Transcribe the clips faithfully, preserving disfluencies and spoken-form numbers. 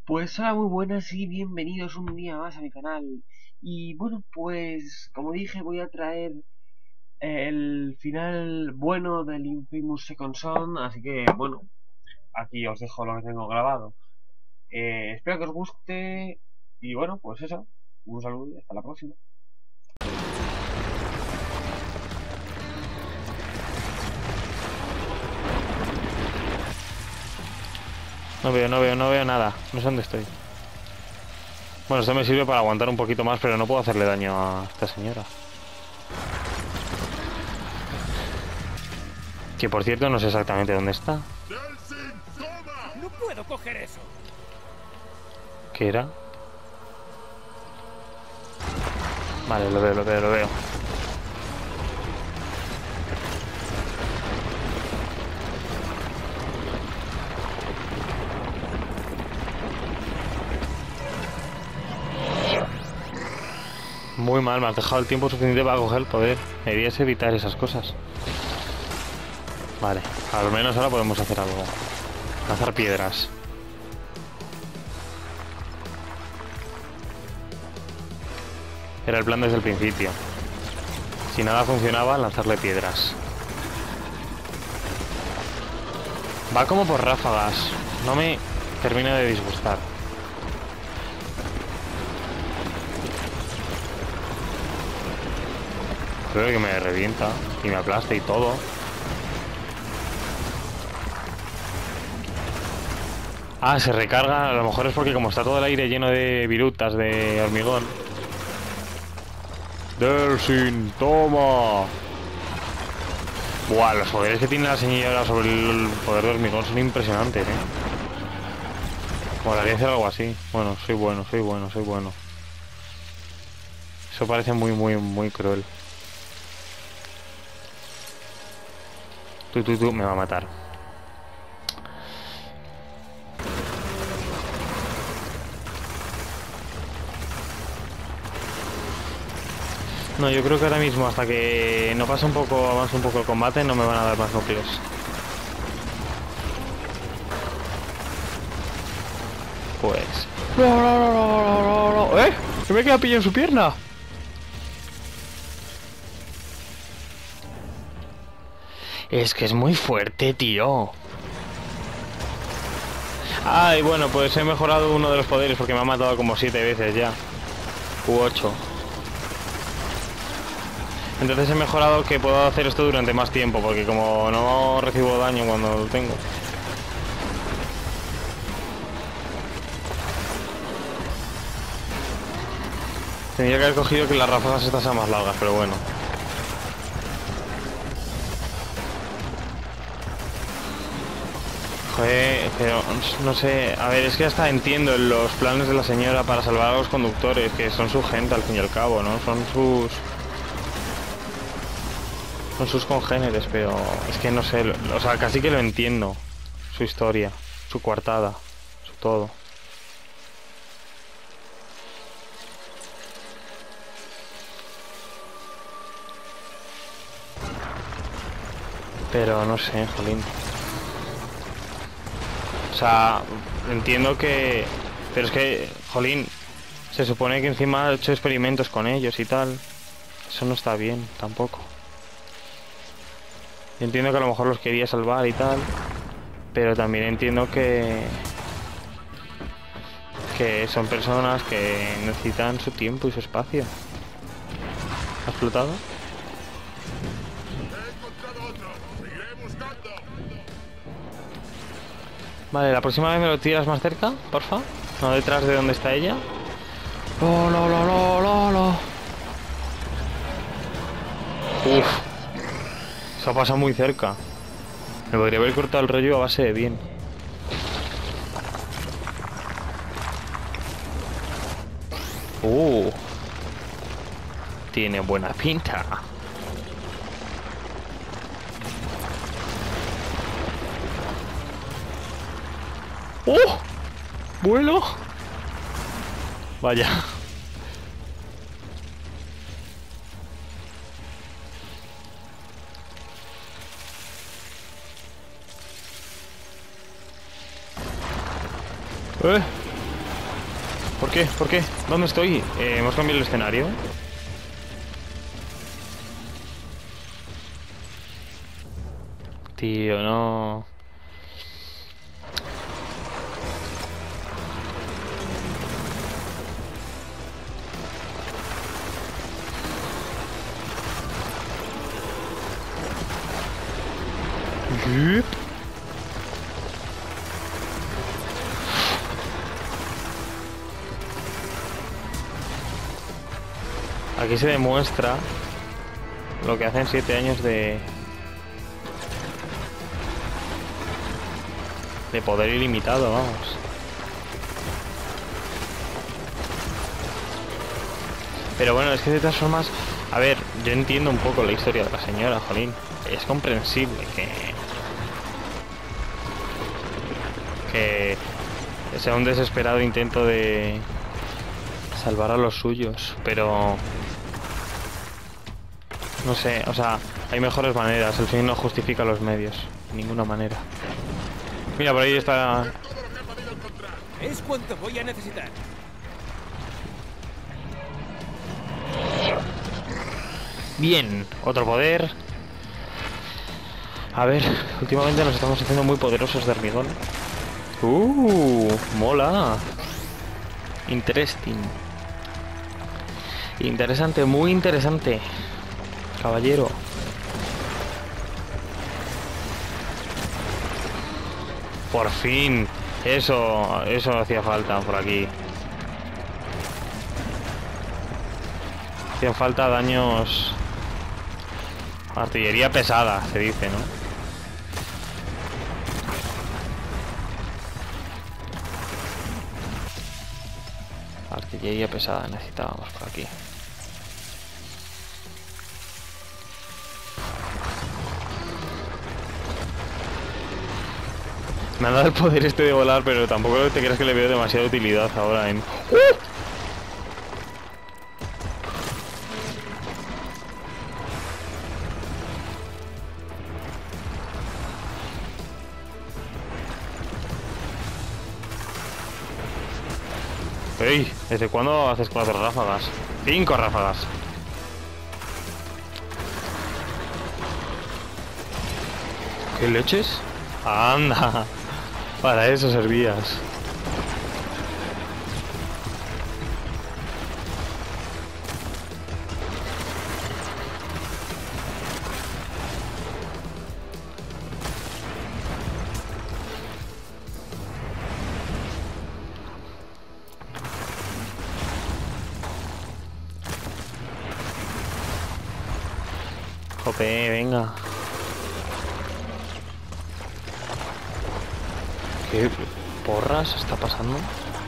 Pues hola, muy buenas y bienvenidos un día más a mi canal. Y bueno, pues como dije, voy a traer el final bueno del Infamous Second Son, así que bueno, aquí os dejo lo que tengo grabado. Eh, espero que os guste y bueno, pues eso, un saludo y hasta la próxima. No veo, no veo, no veo nada. No sé dónde estoy. Bueno, esto me sirve para aguantar un poquito más, pero no puedo hacerle daño a esta señora. Que por cierto no sé exactamente dónde está. ¡No puedo coger eso! ¿Qué era? Vale, lo veo, lo veo, lo veo. Muy mal, me has dejado el tiempo suficiente para coger el poder. Deberías evitar esas cosas. Vale, al menos ahora podemos hacer algo. Lanzar piedras. Era el plan desde el principio. Si nada funcionaba, lanzarle piedras. Va como por ráfagas. No me termina de disgustar. Creo que me revienta y me aplasta y todo. Ah, se recarga. A lo mejor es porque como está todo el aire lleno de virutas de hormigón. Delsin, toma. Buah, los poderes que tiene la señora sobre el poder de hormigón son impresionantes, eh. Molaría hacer algo así. Bueno, soy bueno, soy bueno, soy bueno. Eso parece muy, muy, muy cruel. Tú, tú, tú, me va a matar. No, yo creo que ahora mismo, hasta que no pase un poco, avance un poco el combate, no me van a dar más núcleos. Pues... ¡No, no, no, no, no, no, no! ¿Eh? ¡Se me queda pillado en su pierna! Es que es muy fuerte, tío. Ay, bueno, pues he mejorado uno de los poderes porque me ha matado como siete veces ya. U ocho. Entonces he mejorado que puedo hacer esto durante más tiempo, porque como no recibo daño cuando lo tengo. Tendría que haber cogido que las ráfagas estas sean más largas, pero bueno. Joder, pero no sé, a ver, es que hasta entiendo los planes de la señora para salvar a los conductores, que son su gente al fin y al cabo, ¿no? Son sus... Son sus congéneres, pero es que no sé, o sea, casi que lo entiendo. Su historia, su coartada, su todo. Pero no sé, jolín. O sea, entiendo que... Pero es que, jolín, se supone que encima ha hecho experimentos con ellos y tal. Eso no está bien, tampoco. Entiendo que a lo mejor los quería salvar y tal. Pero también entiendo que... Que son personas que necesitan su tiempo y su espacio. ¿Has explotado? Vale, la próxima vez me lo tiras más cerca, porfa. No detrás de donde está ella. ¡Oh, lo, lo, lo, lo, lo! Uf. Se ha pasado muy cerca. Me podría haber cortado el rollo a base de bien. Uh. Tiene buena pinta. ¡Oh! ¡Vuelo! Vaya. ¿Eh? ¿Por qué? ¿Por qué? ¿Dónde estoy? Eh, ¿Hemos cambiado el escenario? Tío, no... Yep. Aquí se demuestra lo que hacen siete años de de poder ilimitado, vamos. Pero bueno, es que de todas formas, a ver, yo entiendo un poco la historia de la señora, jolín. Es comprensible que que sea un desesperado intento de salvar a los suyos, pero no sé, o sea, hay mejores maneras. El fin no justifica los medios, de ninguna manera. Mira, por ahí está. Es cuanto voy a necesitar. Bien, otro poder. A ver, últimamente nos estamos haciendo muy poderosos de hormigón. Uh, mola. Interesting. Interesante, muy interesante. Caballero. Por fin. Eso, eso hacía falta por aquí. Hacían falta daños. Artillería pesada, se dice, ¿no? Artillería pesada necesitábamos por aquí. Me han dado el poder este de volar, pero tampoco te creas que le veo demasiada utilidad ahora en... ¡Uh! ¡Ey! ¿Desde cuándo haces cuatro ráfagas? ¡Cinco ráfagas! ¿Qué leches? ¡Anda! Para eso servías. Jope, venga. ¿Qué porras está pasando?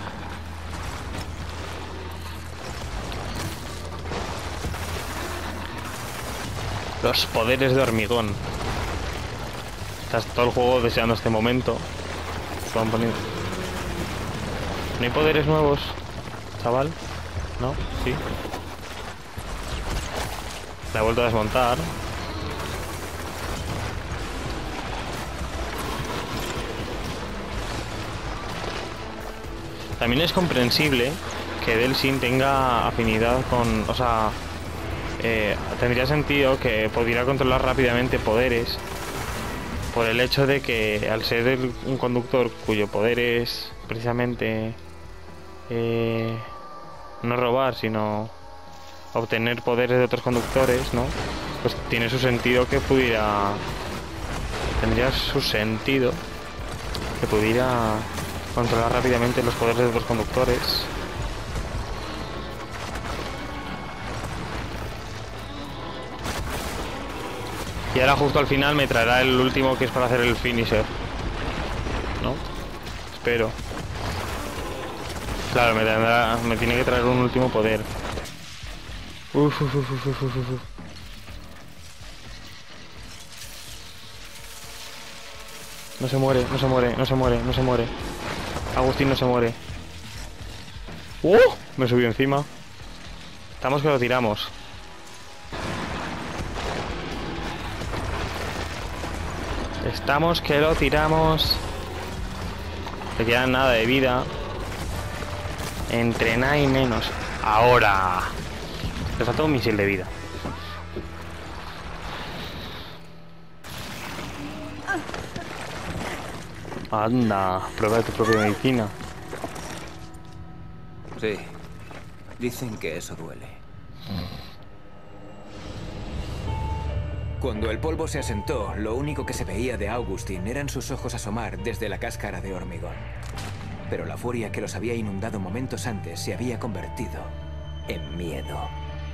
Los poderes de hormigón. Estás todo el juego deseando este momento. Se van poniendo. ¿No hay poderes nuevos, chaval? ¿No? Sí. La he vuelto a desmontar. También es comprensible que Delsin tenga afinidad con... O sea, eh, tendría sentido que pudiera controlar rápidamente poderes por el hecho de que al ser el, un conductor cuyo poder es precisamente eh, no robar, sino obtener poderes de otros conductores, ¿no? Pues tiene su sentido que pudiera... Tendría su sentido que pudiera... controlar rápidamente los poderes de otros conductores. Y ahora justo al final me traerá el último, que es para hacer el finisher, ¿no? Espero. Claro, me, tendrá, me tiene que traer un último poder. Uf, uf, uf, uf, uf, uf. No se muere, no se muere, no se muere, no se muere. Agustín no se muere. ¡Uh! Me subió encima. Estamos que lo tiramos. Estamos que lo tiramos. Le queda nada de vida. Entre nada y menos. Ahora. Le falta un misil de vida. Anda, prueba tu propia medicina. Sí. Dicen que eso duele. Cuando el polvo se asentó, lo único que se veía de Augustin eran sus ojos asomar desde la cáscara de hormigón. Pero la furia que los había inundado momentos antes se había convertido en miedo.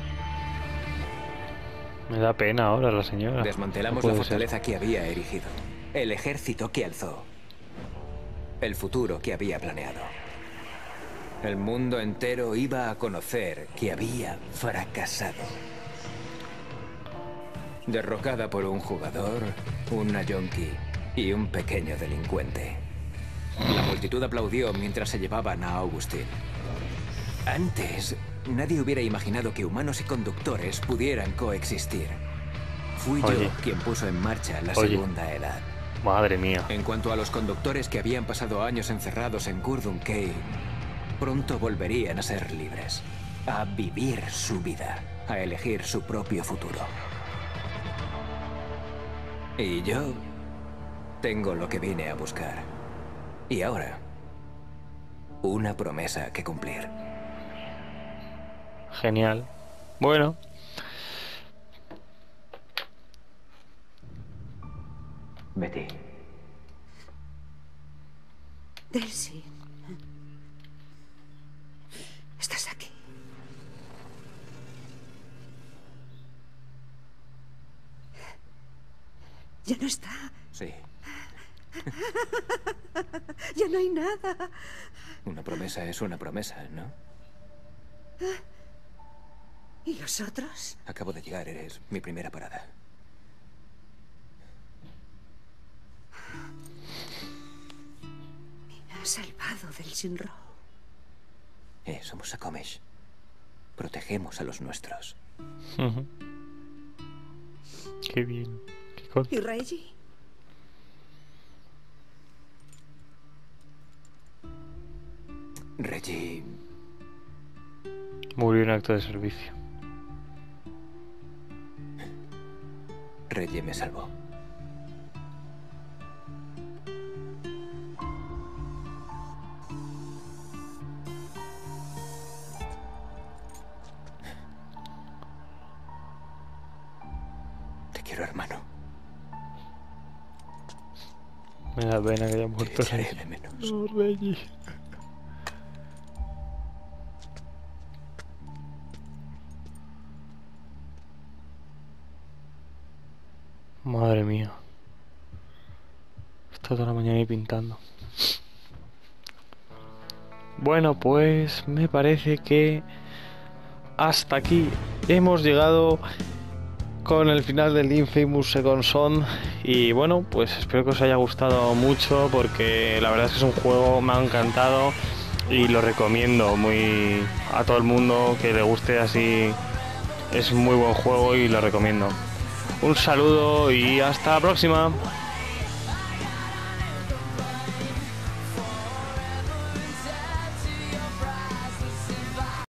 Me da pena ahora la señora. Desmantelamos No la puede fortaleza ser. que había erigido, el ejército que alzó, el futuro que había planeado. El mundo entero iba a conocer que había fracasado. Derrocada por un jugador, una yonki y un pequeño delincuente. La multitud aplaudió mientras se llevaban a Augustin. Antes, nadie hubiera imaginado que humanos y conductores pudieran coexistir. Fui Oye. yo quien puso en marcha la Oye. segunda edad. Madre mía. En cuanto a los conductores que habían pasado años encerrados en Gurdon Cave, pronto volverían a ser libres, a vivir su vida, a elegir su propio futuro. Y yo tengo lo que vine a buscar. Y ahora, una promesa que cumplir. Genial. Bueno. Betty. Delcy. Estás aquí. Ya no está. Sí, Ya no hay nada. una promesa es una promesa, ¿no? ¿Y los otros? Acabo de llegar, eres mi primera parada. Me has salvado del Shinro. Eh, somos Akomesh. Protegemos a los nuestros. Ujú. Qué bien. Qué con- ¿Y Reggie? Reggie Murió en acto de servicio. Reggie me salvó. Te quiero, hermano. Me da pena que haya Te muerto echaré Reggie. de menos. No, Reggie. Madre mía. He estado toda la mañana ahí pintando. Bueno, pues me parece que hasta aquí hemos llegado con el final del Infamous Second Son. Y bueno, pues espero que os haya gustado mucho, porque la verdad es que es un juego, me ha encantado y lo recomiendo muy a todo el mundo que le guste así. Es muy buen juego y lo recomiendo. Un saludo y hasta la próxima.